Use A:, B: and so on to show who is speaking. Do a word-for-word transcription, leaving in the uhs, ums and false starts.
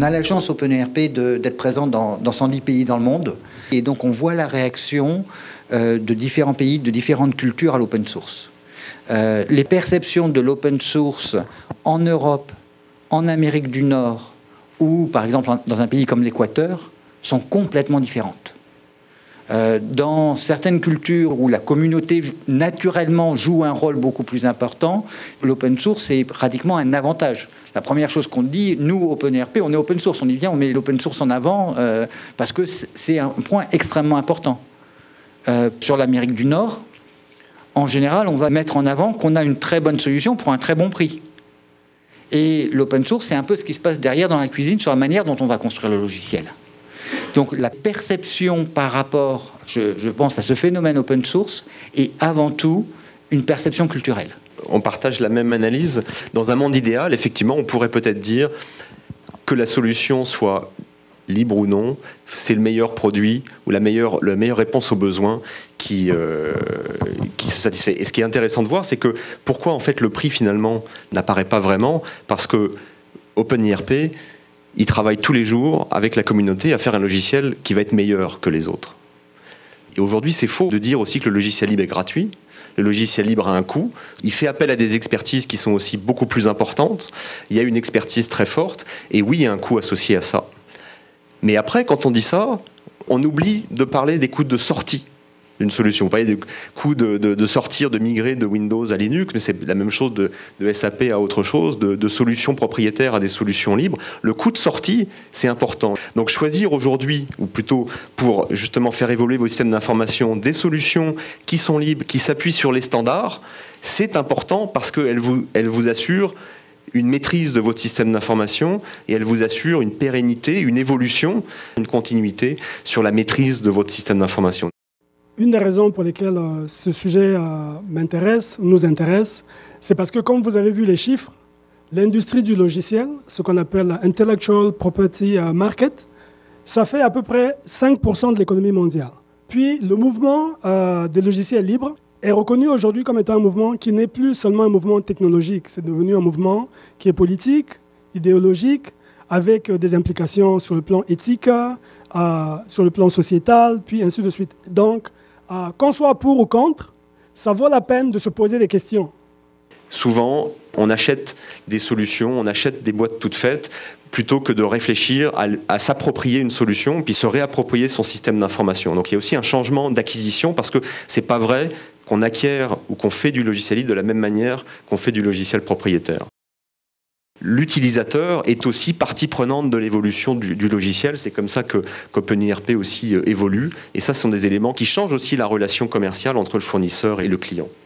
A: On a la chance, OpenERP, d'être présent dans, dans cent dix pays dans le monde. Et donc, on voit la réaction euh, de différents pays, de différentes cultures à l'open source. Euh, les perceptions de l'open source en Europe, en Amérique du Nord, ou par exemple dans un pays comme l'Équateur, sont complètement différentes. Euh, dans certaines cultures où la communauté naturellement joue un rôle beaucoup plus important, l'open source est pratiquement un avantage. La première chose qu'on dit, nous, OpenERP, on est open source. On dit, viens, on met l'open source en avant euh, parce que c'est un point extrêmement important. Euh, sur l'Amérique du Nord, en général, on va mettre en avant qu'on a une très bonne solution pour un très bon prix. Et l'open source, c'est un peu ce qui se passe derrière dans la cuisine sur la manière dont on va construire le logiciel. Donc la perception par rapport, je, je pense, à ce phénomène open source est avant tout une perception culturelle.
B: On partage la même analyse. Dans un monde idéal, effectivement, on pourrait peut-être dire que la solution soit libre ou non, c'est le meilleur produit ou la meilleure, la meilleure réponse aux besoins qui, euh, qui se satisfait. Et ce qui est intéressant de voir, c'est que pourquoi en fait le prix finalement n'apparaît pas vraiment, parce que OpenERP, il travaille tous les jours avec la communauté à faire un logiciel qui va être meilleur que les autres. Et aujourd'hui, c'est faux de dire aussi que le logiciel libre est gratuit. Le logiciel libre a un coût. Il fait appel à des expertises qui sont aussi beaucoup plus importantes. Il y a une expertise très forte. Et oui, il y a un coût associé à ça. Mais après, quand on dit ça, on oublie de parler des coûts de sortie d'une solution. On parlait des coûts de, de, de sortir, de migrer de Windows à Linux, mais c'est la même chose de, de S A P à autre chose, de, de solutions propriétaires à des solutions libres. Le coût de sortie, c'est important. Donc choisir aujourd'hui, ou plutôt pour justement faire évoluer vos systèmes d'information, des solutions qui sont libres, qui s'appuient sur les standards, c'est important parce qu'elles vous, elles vous assurent une maîtrise de votre système d'information et elle vous assure une pérennité, une évolution, une continuité sur la maîtrise de votre système d'information.
C: Une des raisons pour lesquelles euh, ce sujet euh, m'intéresse, nous intéresse, c'est parce que comme vous avez vu les chiffres, l'industrie du logiciel, ce qu'on appelle Intellectual Property Market, ça fait à peu près cinq pour cent de l'économie mondiale. Puis le mouvement euh, des logiciels libres est reconnu aujourd'hui comme étant un mouvement qui n'est plus seulement un mouvement technologique, c'est devenu un mouvement qui est politique, idéologique, avec des implications sur le plan éthique, euh, sur le plan sociétal, puis ainsi de suite. Donc, euh, qu'on soit pour ou contre, ça vaut la peine de se poser des questions.
B: Souvent, on achète des solutions, on achète des boîtes toutes faites, plutôt que de réfléchir à, à s'approprier une solution, puis se réapproprier son système d'information. Donc il y a aussi un changement d'acquisition, parce que c'est pas vrai qu'on acquiert ou qu'on fait du logiciel libre de la même manière qu'on fait du logiciel propriétaire. L'utilisateur est aussi partie prenante de l'évolution du, du logiciel. C'est comme ça que qu'OpenERP aussi euh, évolue. Et ça, ce sont des éléments qui changent aussi la relation commerciale entre le fournisseur et le client.